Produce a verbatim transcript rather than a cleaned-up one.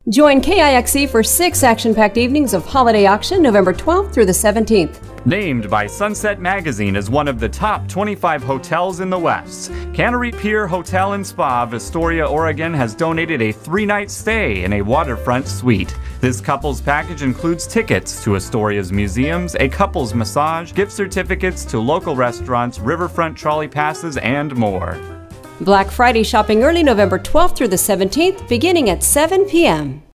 Join K I X E for six action-packed evenings of holiday auction November twelfth through the seventeenth. Named by Sunset Magazine as one of the top twenty-five hotels in the West, Cannery Pier Hotel and Spa of Astoria, Oregon has donated a three-night stay in a waterfront suite. This couple's package includes tickets to Astoria's museums, a couple's massage, gift certificates to local restaurants, riverfront trolley passes, and more. Black Friday shopping early November twelfth through the seventeenth, beginning at seven p m